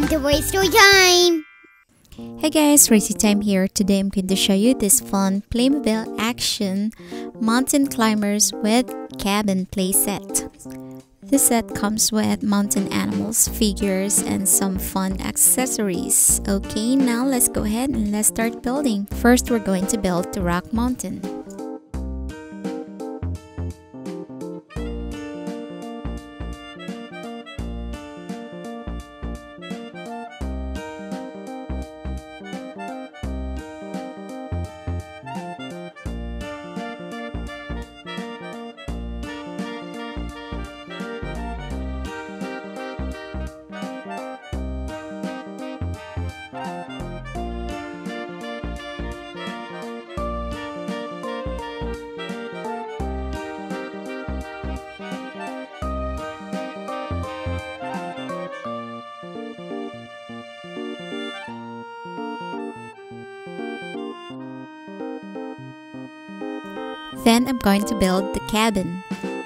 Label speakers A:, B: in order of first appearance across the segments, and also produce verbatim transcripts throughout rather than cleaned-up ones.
A: Welcome to Race Story Time!
B: Hey guys, Racy Time here. Today I'm going to show you this fun Playmobil action mountain climbers with cabin playset. This set comes with mountain animals, figures, and some fun accessories. Okay, now let's go ahead and let's start building. First, we're going to build the rock mountain. Then I'm going to build the cabin.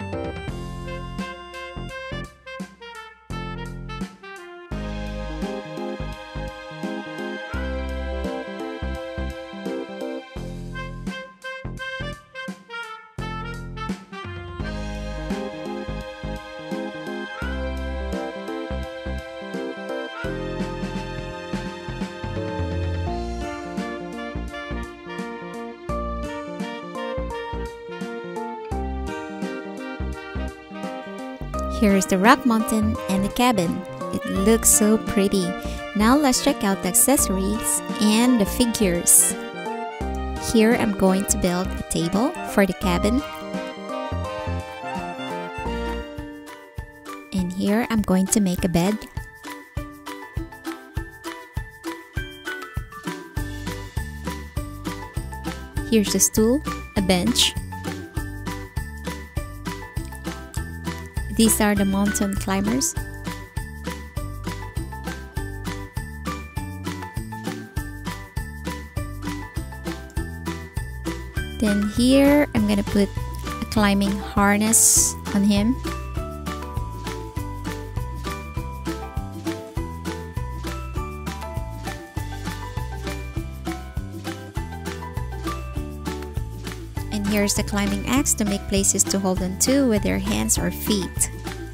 B: Here's the rock mountain and the cabin. It looks so pretty. Now let's check out the accessories and the figures. Here I'm going to build a table for the cabin. And here I'm going to make a bed. Here's a stool, a bench. These are the mountain climbers. Then here, I'm gonna put a climbing harness on him. And here's the climbing axe to make places to hold on to with their hands or feet.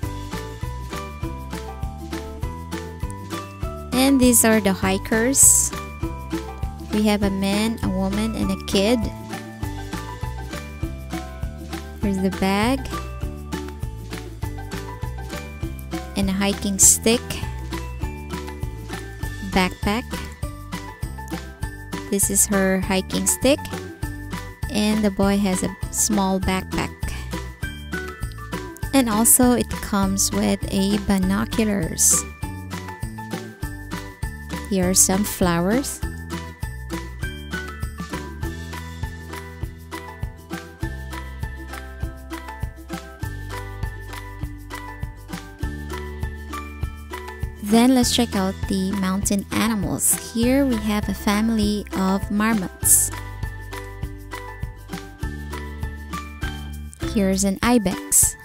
B: And these are the hikers. We have a man, a woman, and a kid. Here's the bag. And a hiking stick. Backpack. This is her hiking stick. And the boy has a small backpack. And also it comes with a binoculars. Here are some flowers. Then let's check out the mountain animals. Here we have a family of marmots. Here's an ibex.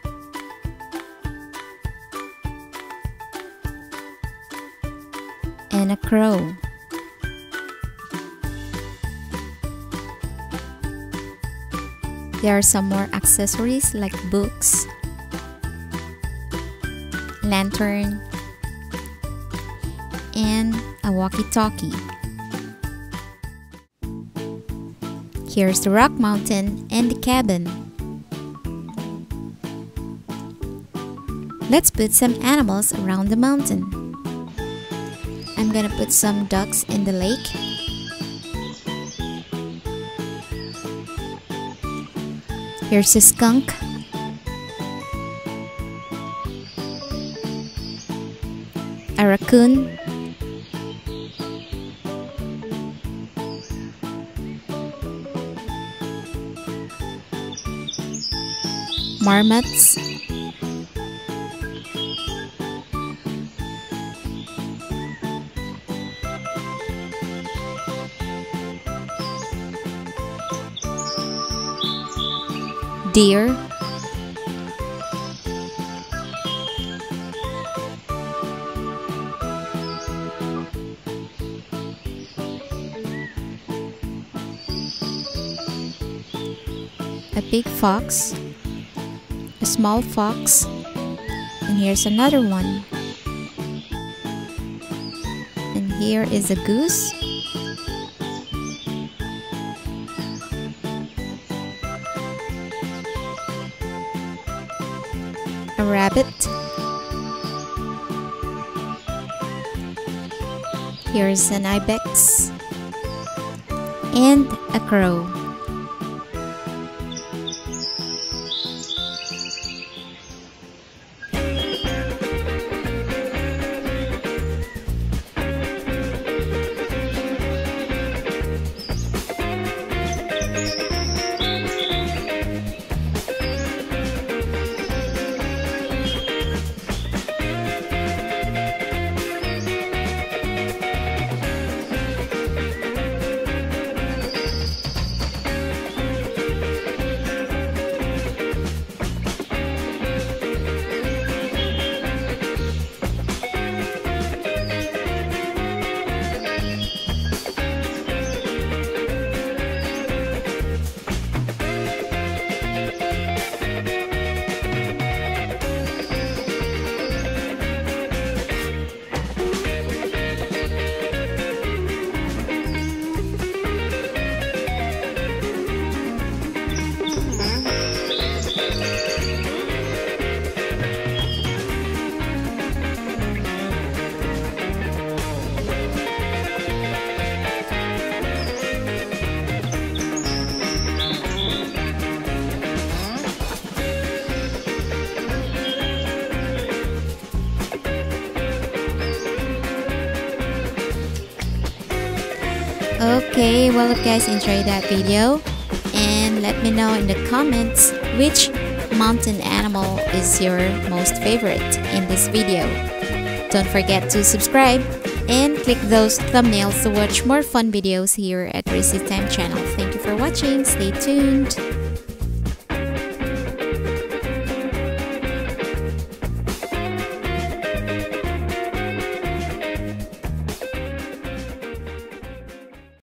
B: And a crow. There are some more accessories like books, lantern, and a walkie-talkie. Here's the rock mountain and the cabin. Let's put some animals around the mountain. I'm gonna put some ducks in the lake. Here's a skunk. A raccoon. Marmots. Deer. big fox, a small fox, and here's another one. And here is a goose. A rabbit. Here's an ibex. And a crow. Okay, well, if you guys enjoyed that video, and let me know in the comments which mountain animal is your most favorite in this video. Don't forget to subscribe and click those thumbnails to watch more fun videos here at Racey Time channel. Thank you for watching. Stay tuned.